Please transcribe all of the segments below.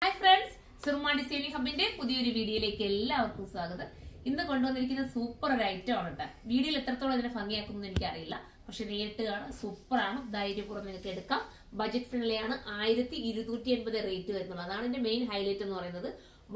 Hi friends, Surma Designing Hub's പുതിയൊരു വീഡിയോയിലേക്ക് എല്ലാവർക്കും സ്വാഗതം. ഇന്ന് കൊണ്ടുവന്നിരിക്കുന്ന സൂപ്പർ ഒരു ഐറ്റം ആണ് ട്ടോ. വീഡിയോയിൽ എത്രത്തോളം ഇതിനെ ഭംഗിയാക്കുമെന്ന് എനിക്കറിയില്ല. പക്ഷെ നേരിട്ട് കാണാൻ സൂപ്പർ ആണ്. ധൈര്യപൂർവ്വം നിങ്ങൾക്ക് എടുക്കാം. ബജറ്റ് ഫ്രണ്ട്ലി ആണ്. 1280 റേറ്റ് വരുന്നത്. അതാണ് ഇതിന്റെ മെയിൻ ഹൈലൈറ്റ് എന്ന് പറയുന്നത്.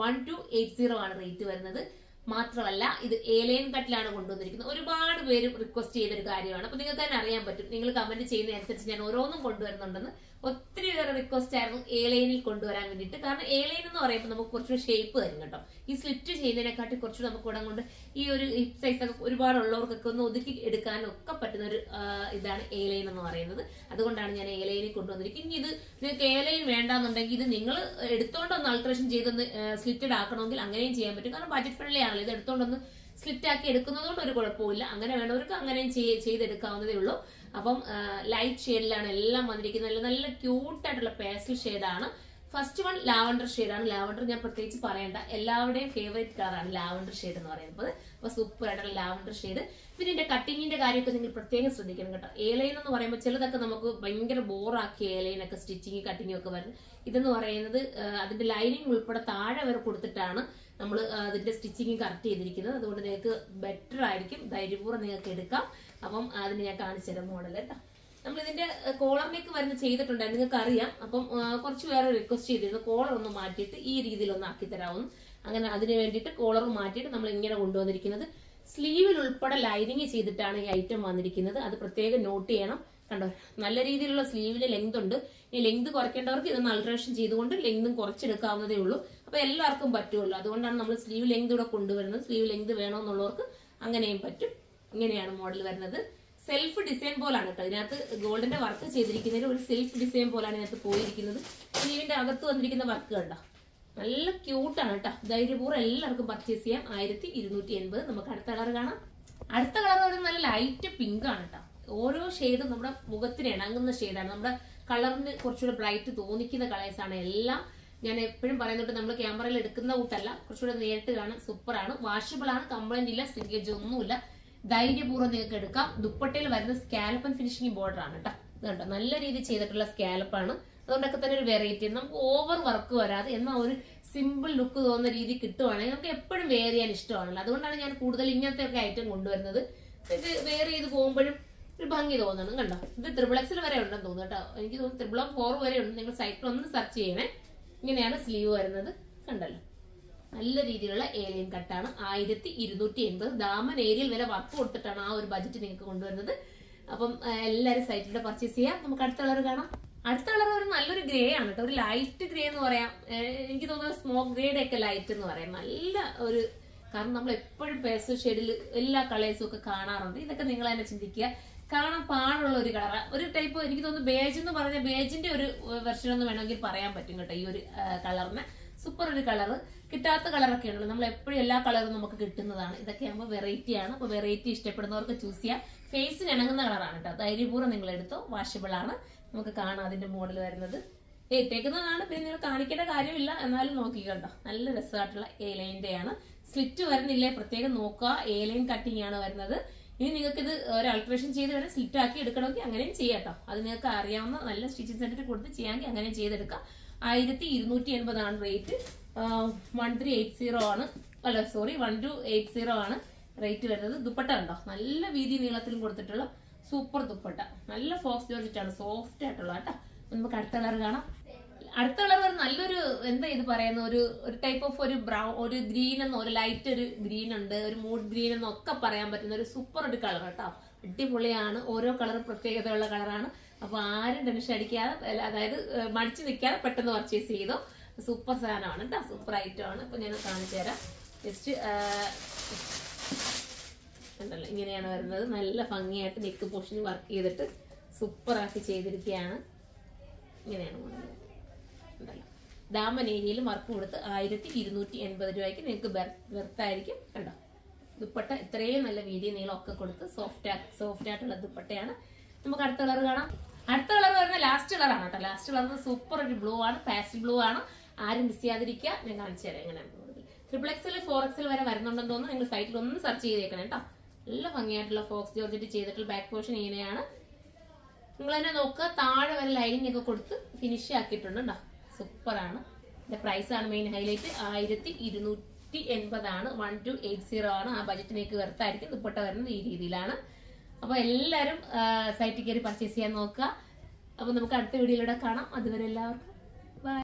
1280 ആണ് റേറ്റ് വരുന്നത്. മാത്രമല്ല ഇത് ഏലൈൻ കട്ടിലാണ് കൊണ്ടുവന്നിരിക്കുന്നത്. ഒരുപാട് പേര് റിക്വസ്റ്റ് ചെയ്തൊരു കാര്യമാണ്. അപ്പൊ നിങ്ങൾക്ക് തന്നെ അറിയാൻ പറ്റും. നിങ്ങൾ കമന്റ് ചെയ്യുന്നതനുസരിച്ച് ഞാൻ ഓരോന്നും കൊണ്ടുവരുന്നുണ്ടെന്ന്. ഒത്തിരി പേര് റിക്വസ്റ്റ് ആയിരുന്നു ഏലൈനിൽ കൊണ്ടുവരാൻ വേണ്ടിയിട്ട്. കാരണം ഏലൈൻ എന്ന് പറയുമ്പോൾ നമുക്ക് കുറച്ചുകൂടി ഷേപ്പ് തരും കേട്ടോ. ഈ സ്ലിറ്റ് ചെയ്യുന്നതിനെക്കാട്ടി കുറച്ചുകൂടി നമുക്ക് ഇവിടെ കൊണ്ട് ഈ ഒരു ഹിപ്പ് സൈസ് ഒക്കെ ഒരുപാടുള്ളവർക്കൊക്കെ ഒന്ന് ഒതുക്കി എടുക്കാനും ഒക്കെ പറ്റുന്ന ഒരു ഇതാണ് ഏലൈൻ എന്ന് പറയുന്നത്. അതുകൊണ്ടാണ് ഞാൻ ഏലൈനിൽ കൊണ്ടുവന്നിരിക്കുന്നത്. ഇനി ഇത് നിങ്ങൾക്ക് ഏലൈൻ വേണ്ടാന്നുണ്ടെങ്കിൽ ഇത് നിങ്ങൾ എടുത്തോണ്ടൊന്ന് അൾട്രേഷൻ ചെയ്തൊന്ന് സ്ലിറ്റഡ് ആക്കണമെങ്കിൽ അങ്ങനെയും ചെയ്യാൻ പറ്റും. കാരണം ബജറ്റ് ഫ്രണ്ട്ലി ആണല്ലോ. ഇത് എടുത്തോണ്ടൊന്ന് സ്ലിറ്റ് ആക്കി എടുക്കുന്നതുകൊണ്ട് ഒരു കുഴപ്പമില്ല. അങ്ങനെ വേണ്ടവർക്ക് അങ്ങനെയും ചെയ്തെടുക്കാവുന്നതേ ഉള്ളൂ. അപ്പം ലൈറ്റ് ഷെയ്ഡിലാണ് എല്ലാം വന്നിരിക്കുന്നത്. നല്ല ക്യൂട്ടായിട്ടുള്ള പേസ്റ്റൽ ഷെയ്ഡാണ്. ഫസ്റ്റ് വൺ ലാവണ്ടർ ഷെയ്ഡാണ്. ലാവണ്ടർ ഞാൻ പ്രത്യേകിച്ച് പറയണ്ട, എല്ലാവരുടെയും ഫേവറേറ്റ് കളറാണ് ലാവണ്ടർ ഷെയ്ഡ് എന്ന് പറയുന്നത്. അപ്പൊ സൂപ്പർ ആയിട്ടുള്ള ലാവണ്ടർ ഷെയ്ഡ്. പിന്നെ ഇതിന്റെ കട്ടിങ്ങിന്റെ കാര്യമൊക്കെ നിങ്ങൾ പ്രത്യേകം ശ്രദ്ധിക്കണം കേട്ടോ. ഏലൈൻ എന്ന് പറയുമ്പോൾ ചിലതൊക്കെ നമുക്ക് ഭയങ്കര ബോറാക്കി ഏലൈനൊക്കെ സ്റ്റിച്ചിങ് കട്ടിങ്ങും ഒക്കെ വരുന്നത്. ഇതെന്ന് പറയുന്നത് അതിന്റെ ലൈനിങ് ഉൾപ്പെടെ താഴെ വരെ കൊടുത്തിട്ടാണ് നമ്മൾ അതിന്റെ സ്റ്റിച്ചിങ് കറക്റ്റ് ചെയ്തിരിക്കുന്നത്. അതുകൊണ്ട് നിങ്ങൾക്ക് ബെറ്റർ ആയിരിക്കും. ധൈര്യപൂർവ്വം നിങ്ങൾക്ക് എടുക്കാം. അപ്പം അതിന് ഞാൻ കാണിച്ചു തരാം മോഡൽ കേട്ടോ. നമ്മൾ ഇതിന്റെ കോളറിലേക്ക് വരുന്ന ചെയ്തിട്ടുണ്ടായിരുന്നു, നിങ്ങൾക്ക് അറിയാം. അപ്പം കുറച്ച് പേരെ റിക്വസ്റ്റ് ചെയ്തിരുന്നു കോളർ ഒന്ന് മാറ്റിയിട്ട് ഈ രീതിയിൽ ഒന്ന് ആക്കി തരാമെന്ന്. അങ്ങനെ അതിന് വേണ്ടിയിട്ട് കോളർ മാറ്റിയിട്ട് നമ്മൾ ഇങ്ങനെ കൊണ്ടുവന്നിരിക്കുന്നത്. സ്ലീവിൽ ഉൾപ്പെടെ ലൈനിങ് ചെയ്തിട്ടാണ് ഈ ഐറ്റം വന്നിരിക്കുന്നത്. അത് പ്രത്യേകം നോട്ട് ചെയ്യണം. കണ്ടോ, നല്ല രീതിയിലുള്ള സ്ലീവിന് ലെങ്ത് ഉണ്ട്. ഈ ലെങ്ത് കുറയ്ക്കേണ്ടവർക്ക് ഇതൊന്ന് അൾട്രേഷൻ ചെയ്തുകൊണ്ട് ലെങ്തും കുറച്ചെടുക്കാവുന്നതേ ഉള്ളൂ. അപ്പൊ എല്ലാവർക്കും പറ്റുമല്ലോ. അതുകൊണ്ടാണ് നമ്മൾ സ്ലീവ് ലെങ്ത് ഇവിടെ കൊണ്ടുവരുന്നത്. സ്ലീവ് ലെങ്ത് വേണമെന്നുള്ളവർക്ക് അങ്ങനെയും പറ്റും. ഇങ്ങനെയാണ് മോഡൽ വരുന്നത്. സെൽഫ് ഡിസൈൻ പോലാണ് കേട്ടോ. ഇതിനകത്ത് ഗോൾഡിന്റെ വർക്ക് ചെയ്തിരിക്കുന്നതിൽ ഒരു സെൽഫ് ഡിസൈൻ പോലാണ് ഇതിനകത്ത് പോയിരിക്കുന്നത്. സ്ലീവിന്റെ അകത്ത് വന്നിരിക്കുന്ന വർക്ക് കണ്ടോ, നല്ല ക്യൂട്ടാണ് കേട്ടോ. ധൈര്യപൂർവ്വം എല്ലാവർക്കും പർച്ചേസ് ചെയ്യാം. 1280. നമുക്ക് അടുത്ത കളർ കാണാം. അടുത്ത കളർ ഒരു നല്ല ലൈറ്റ് പിങ്ക് ആണ് കേട്ടോ. ഓരോ ഷെയ്ഡും നമ്മുടെ മുഖത്തിന് ഇണങ്ങുന്ന ഷെയ്ഡാണ്. നമ്മുടെ കളറിന് കുറച്ചുകൂടെ ബ്രൈറ്റ് തോന്നിക്കുന്ന കളേഴ്സാണ് എല്ലാം. ഞാൻ എപ്പോഴും പറയുന്നുണ്ട്, നമ്മൾ ക്യാമറയിൽ എടുക്കുന്ന കൂട്ടല്ല, കുറച്ചുകൂടെ നേരിട്ട് കാണാൻ സൂപ്പറാണ്. വാഷബിൾ ആണ്, കംപ്ലൈന്റ് ഇല്ല, സ്ലിങ്കേജ് ഒന്നുമില്ല. ധൈര്യപൂർവ്വം നിങ്ങൾക്ക് എടുക്കാം. ദുപ്പട്ടയിൽ വരുന്ന സ്കാലപ്പ് ആൻഡ് ഫിനിഷിംഗ് ബോർഡർ ആണ് കേട്ടോ. ഇതുണ്ടോ, നല്ല രീതിയിൽ ചെയ്തിട്ടുള്ള സ്കാലപ്പാണ്. അതുകൊണ്ടൊക്കെ തന്നെ ഒരു വെറൈറ്റി. നമുക്ക് ഓവർ വർക്ക് വരാതെ എന്നാൽ ഒരു സിമ്പിൾ ലുക്ക് തോന്നുന്ന രീതി കിട്ടുവാണെങ്കിൽ നമുക്ക് എപ്പോഴും വെയർ ചെയ്യാൻ ഇഷ്ടമാണല്ലോ. അതുകൊണ്ടാണ് ഞാൻ കൂടുതൽ ഇങ്ങനത്തെ ഒക്കെ ഐറ്റം കൊണ്ടുവരുന്നത്. ഇത് വെയർ ചെയ്ത് പോകുമ്പോഴും ഒരു ഭംഗി തോന്നണം. കണ്ടോ, ഇത് XXL വരെ ഉണ്ടെന്ന് തോന്നുന്നു കേട്ടോ. എനിക്ക് തോന്നുന്നു 4 വരെ ഉണ്ട്. നിങ്ങൾ സൈറ്റിൽ ഒന്ന് സെർച്ച് ചെയ്യണേ. ഇങ്ങനെയാണ് സ്ലീവ് വരുന്നത്. കണ്ടല്ലോ, നല്ല രീതിയിലുള്ള ഏലിയൻ കട്ടാണ്. 1280. ദാമൻ ഏരിയൽ വില വർക്ക് കൊടുത്തിട്ടാണ് ആ ഒരു ബജറ്റ് നിങ്ങൾക്ക് കൊണ്ടുവരുന്നത്. അപ്പം എല്ലാവരും സൈറ്റിലൂടെ പർച്ചേസ് ചെയ്യാം. നമുക്ക് അടുത്ത കളർ കാണാം. അടുത്ത കളർ ഒരു നല്ലൊരു ഗ്രേ ആണ് കേട്ടോ. ഒരു ലൈറ്റ് ഗ്രേ എന്ന് പറയാം. എനിക്ക് തോന്നുന്നത് സ്മോക്ക് ഗ്രേയുടെ ഒക്കെ ലൈറ്റ് എന്ന് പറയാം. നല്ല ഒരു, കാരണം നമ്മൾ എപ്പോഴും പേസ്റ്റൽ ഷെയ്ഡിൽ എല്ലാ കളേഴ്സും ഒക്കെ കാണാറുണ്ട്. ഇതൊക്കെ നിങ്ങൾ തന്നെ ചിന്തിക്കുക. കാണാൻ പാടുള്ള ഒരു കളറാണ്. ഒരു ടൈപ്പ് എനിക്ക് തോന്നുന്നു ബേജ് എന്ന് പറഞ്ഞ ബേജിന്റെ ഒരു വെർഷൻ എന്ന് വേണമെങ്കിൽ പറയാൻ പറ്റും കേട്ടോ. ഈ ഒരു കളറിന് സൂപ്പർ ഒരു കളറ്. കിട്ടാത്ത കളറൊക്കെ ഉണ്ടല്ലോ. നമ്മൾ എപ്പോഴും എല്ലാ കളറും നമുക്ക് കിട്ടുന്നതാണ്. ഇതൊക്കെ ആകുമ്പോൾ വെറൈറ്റി ആണ്. അപ്പൊ വെറൈറ്റി ഇഷ്ടപ്പെടുന്നവർക്ക് ചൂസ് ചെയ്യാം. ഫേസിന് ഇണങ്ങുന്ന കളറാണ് കേട്ടോ. ധൈര്യപൂർവ്വം നിങ്ങൾ എടുത്തോ. വാഷബിൾ ആണ്. നമുക്ക് കാണാം അതിന്റെ മോഡൽ വരുന്നത്. ഇട്ടേക്കുന്നതാണ്, പിന്നെ നിങ്ങൾ കാണിക്കേണ്ട കാര്യമില്ല. എന്നാലും നോക്കിക്കണ്ടോ, നല്ല രസമായിട്ടുള്ള ഏലൈൻ്റെ ആണ്. സ്ലിറ്റ് വരുന്നില്ലേ, പ്രത്യേകം നോക്കുക. ഏലൈൻ കട്ടിങ് ആണ് വരുന്നത്. ഇനി നിങ്ങൾക്ക് ഇത് ഒരു അൾട്രേഷൻ ചെയ്ത് വേണം സ്ലിറ്റ് ആക്കി എടുക്കണമെങ്കിൽ അങ്ങനെയും ചെയ്യാം കേട്ടോ. അത് നിങ്ങൾക്ക് അറിയാവുന്ന നല്ല സ്റ്റിച്ചിങ് സെന്ററിൽ കൊടുത്ത് ചെയ്യാമെങ്കിൽ അങ്ങനെയും ചെയ്തെടുക്കാം. 1280 ആണ് റേറ്റ്. 1380 ആണ്, അല്ല സോറി 1280 ആണ് റേറ്റ് വരുന്നത്. ദുപ്പട്ട ഉണ്ടോ, നല്ല വീതി നീളത്തിലും കൊടുത്തിട്ടുള്ള സൂപ്പർ ദുപ്പട്ട. നല്ല ഫോക്സ് ജോർജറ്റാണ്, സോഫ്റ്റ് ആയിട്ടുള്ള കേട്ടോ. നമുക്ക് അടുത്ത കളർ കാണാം. അടുത്ത കളർ നല്ലൊരു, എന്താ ഇത് പറയുന്ന, ഒരു ടൈപ്പ് ഓഫ് ഒരു ബ്രൗൺ, ഒരു ഗ്രീൻ എന്നോ ഒരു ലൈറ്റ് ഒരു ഗ്രീൻ ഉണ്ട്, ഒരു മൂഡ് ഗ്രീൻ എന്നൊക്കെ പറയാൻ പറ്റുന്ന ഒരു സൂപ്പർ ഒരു കളർ കേട്ടോ. അടിപൊളിയാണ്. ഓരോ കളറും പ്രത്യേകതയുള്ള കളറാണ്. അപ്പൊ ആരും ടെൻഷൻ അടിക്കാതെ, അതായത് മടിച്ചു നിൽക്കാതെ പെട്ടെന്ന് പർച്ചേസ് ചെയ്തോ. സൂപ്പർ സാധനമാണ് കേട്ടോ, സൂപ്പർ ഐറ്റം ആണ്. അപ്പൊ ഞാൻ കാണിച്ചു തരാം. ജസ്റ്റ് ഉണ്ടല്ലോ, ഇങ്ങനെയാണ് വരുന്നത്. നല്ല ഭംഗിയായിട്ട് നെക്ക് പോർഷന് വർക്ക് ചെയ്തിട്ട് സൂപ്പർ ആക്കി ചെയ്തിരിക്കുകയാണ്. ഇങ്ങനെയാണ് ഉണ്ടല്ലോ, ദാമൻ ഏരിയയിൽ വർക്ക് കൊടുത്ത് 1280 രൂപയ്ക്ക് നിങ്ങൾക്ക് വെർത്തായിരിക്കും കണ്ടോ. ദുപ്പട്ട ഇത്രയും നല്ല വീതി നീളം ഒക്കെ കൊടുത്ത് സോഫ്റ്റ് ആയിട്ടുള്ള ദുപ്പട്ടയാണ്. നമുക്ക് അടുത്ത കളർ കാണാം. അടുത്ത കളർ വരുന്ന ലാസ്റ്റ് കളറാണ് കേട്ടോ. ലാസ്റ്റ് കളർ സൂപ്പർ ഒരു ബ്ലൂ ആണ്, പാസ്റ്റൽ ബ്ലൂ ആണ്. ആരും മിസ് ചെയ്യാതിരിക്കുക. ഞാൻ കാണിച്ചു തരാം എങ്ങനെയാണ്. XXL 4XL വരെ വരുന്നുണ്ടെന്ന് തോന്നുന്നു. നിങ്ങൾ സൈറ്റിൽ ഒന്ന് സെർച്ച് ചെയ്തേക്കണം കേട്ടോ. നല്ല ഭംഗിയായിട്ടുള്ള ഫോക്സ് ജോർജറ്റ് ചെയ്തിട്ടുള്ള ബാക്ക് പോർഷൻ ഇങ്ങനെയാണ്. നിങ്ങൾ തന്നെ നോക്കുക. താഴെ വരെ ലൈനിങ് ഒക്കെ കൊടുത്ത് ഫിനിഷ് ആക്കിയിട്ടുണ്ട് കേട്ടോ. സൂപ്പറാണ്. ഇതിന്റെ പ്രൈസ് ആണ് മെയിൻ ഹൈലൈറ്റ്. 1280 1280 ആണ്. ആ ബജറ്റിലേക്ക് വെർത്തായിരിക്കും. ദുപ്പട്ട വരുന്നത് ഈ രീതിയിലാണ്. അപ്പൊ എല്ലാവരും സൈറ്റിൽ കയറി പർച്ചേസ് ചെയ്യാൻ നോക്കുക. അപ്പൊ നമുക്ക് അടുത്ത വീഡിയോയിലൂടെ കാണാം. അതുവരെ എല്ലാവർക്കും